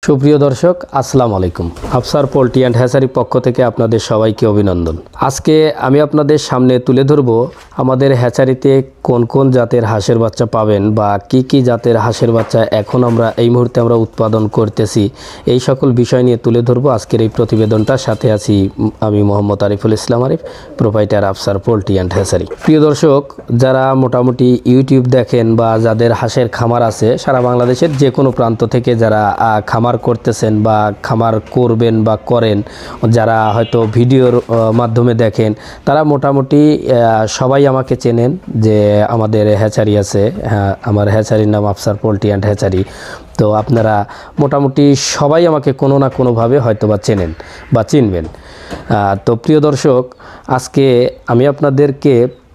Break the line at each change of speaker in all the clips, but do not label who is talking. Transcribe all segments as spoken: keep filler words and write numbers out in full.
সুপ্রিয় দর্শক আসসালামু আলাইকুম। আফসার পোল্ট্রি অ্যান্ড হ্যাচারি পক্ষ থেকে আপনাদের সবাইকে অভিনন্দন। আজকে আমি আপনাদের সামনে তুলে ধরব আমাদের হ্যাচারিতে কোন কোন জাতের হাঁসের বাচ্চা পাবেন বা কি কি জাতের হাঁসের বাচ্চা এখন আমরা এই মুহূর্তে আমরা উৎপাদন করতেছি, এই সকল বিষয় নিয়ে তুলে ধরব আজকের এই প্রতিবেদনটা। সাথে আছি আমি Mohammad Ariful Islam Arif, proprietor Afsar poultry and hatchery. প্রিয় দর্শক, যারা মোটামুটি ইউটিউব দেখেন বা যাদের হাঁসের খামার আছে সারা বাংলাদেশের যে কোনো প্রান্ত থেকে যারা খামার করতেছেন বা খামার করবেন বা করেন, যারা হয়তো ভিডিওর মাধ্যমে দেখেন, তারা মোটামুটি সবাই আমাকে চেনেন যে আমাদের হ্যাচারি আছে। হ্যাঁ, আমার হ্যাচারির নাম আফসার পোল্ট্রি অ্যান্ড হ্যাচারি। তো আপনারা মোটামুটি সবাই আমাকে কোনো না কোনোভাবে হয়তো বা চেনেন বা চিনবেন। তো প্রিয় দর্শক, আজকে আমি আপনাদেরকে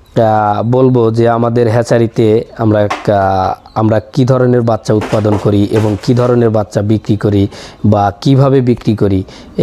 বলবো যে আমাদের হ্যাচারিতে আমরা আমরা কি ধরনের বাচ্চা উৎপাদন করি এবং কি ধরনের বাচ্চা বিক্রি করি বা কিভাবে বিক্রি করি,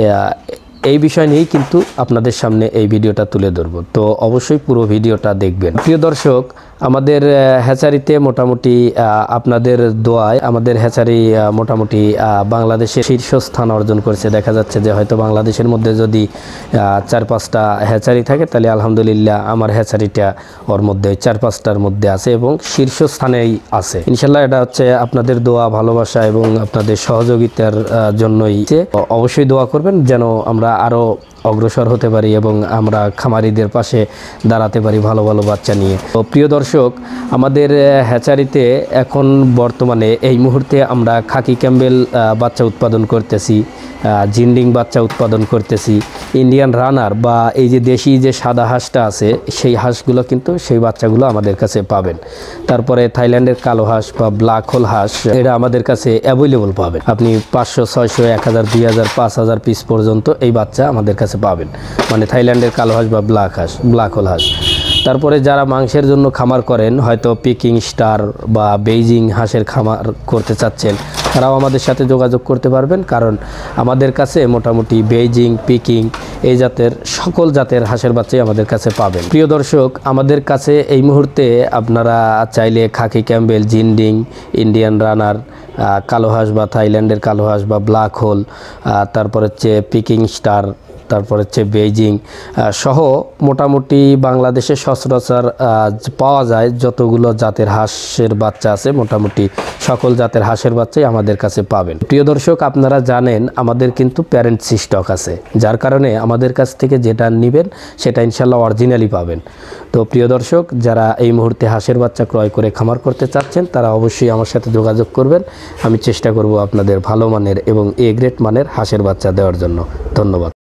এই বিষয় নিয়েই কিন্তু আপনাদের সামনে এই ভিডিওটা তুলে ধরব। তো অবশ্যই পুরো ভিডিওটা দেখবেন। প্রিয় দর্শক, আমাদের হ্যাচারিতে মোটামুটি আপনাদের দোয়ায় আমাদের হ্যাচারি মোটামুটি বাংলাদেশে শীর্ষস্থান অর্জন করেছে। দেখা যাচ্ছে যে হয়তো বাংলাদেশের মধ্যে যদি চার পাঁচটা হ্যাচারি থাকে, তাহলে আলহামদুলিল্লাহ আমার হ্যাচারিটা ওর মধ্যে চার পাঁচটার মধ্যে আছে এবং শীর্ষস্থানেই আছে। ইনশাল্লাহ এটা হচ্ছে আপনাদের দোয়া, ভালোবাসা এবং আপনাদের সহযোগিতার জন্যই। অবশ্যই দোয়া করবেন যেন আমরা আরও অগ্রসর হতে পারি এবং আমরা খামারিদের পাশে দাঁড়াতে পারি ভালো ভালো বাচ্চা নিয়ে। তো প্রিয় দর্শক, আমাদের হ্যাচারিতে এখন বর্তমানে এই মুহূর্তে আমরা খাকি ক্যাম্বেল বাচ্চা উৎপাদন করতেছি, জিন্ডিং বাচ্চা উৎপাদন করতেছি, ইন্ডিয়ান রানার বা এই যে দেশি যে সাদা হাঁসটা আছে সেই হাঁসগুলো কিন্তু সেই বাচ্চাগুলো আমাদের কাছে পাবেন। তারপরে থাইল্যান্ডের কালো হাঁস বা ব্ল্যাক হোল হাঁস, এটা আমাদের কাছে অ্যাভেলেবল পাবেন। আপনি পাঁচশো ছয়শো এক হাজার দুই হাজার পাঁচ হাজার পিস পর্যন্ত এই বাচ্চা আমাদের কাছে পাবেন, মানে থাইল্যান্ডের কালো হাঁস বা ব্ল্যাক হাঁস ব্ল্যাক হোল হাঁস। তারপরে যারা মাংসের জন্য খামার করেন, হয়তো পিকিং স্টার বা বেইজিং হাঁসের খামার করতে চাচ্ছেন, তারাও আমাদের সাথে যোগাযোগ করতে পারবেন, কারণ আমাদের কাছে মোটামুটি বেইজিং, পিকিং এই জাতের সকল জাতের হাঁসের বাচ্চাই আমাদের কাছে পাবেন। প্রিয় দর্শক, আমাদের কাছে এই মুহূর্তে আপনারা চাইলে খাকি ক্যাম্বেল, জিন্ডিং, ইন্ডিয়ান রানার, কালো হাঁস বা থাইল্যান্ডের কালো হাঁস বা ব্ল্যাক হোল, তারপর হচ্ছে পিকিং স্টার, তারপর হচ্ছে বেইজিং সহ মোটামুটি বাংলাদেশে সচরাচর পাওয়া যায় যতগুলো জাতের হাঁসের বাচ্চা আছে, মোটামুটি সকল জাতের হাঁসের বাচ্চাই আমাদের কাছে পাবেন। প্রিয় দর্শক, আপনারা জানেন আমাদের কিন্তু প্যারেন্টস স্টক আছে, যার কারণে আমাদের কাছ থেকে যেটা নেবেন সেটা ইনশাল্লাহ অরিজিনালি পাবেন। তো প্রিয় দর্শক, যারা এই মুহূর্তে হাঁসের বাচ্চা ক্রয় করে খামার করতে চাচ্ছেন, তারা অবশ্যই আমার সাথে যোগাযোগ করবেন। আমি চেষ্টা করব আপনাদের ভালো মানের এবং এ গ্রেড মানের হাঁসের বাচ্চা দেওয়ার জন্য। ধন্যবাদ।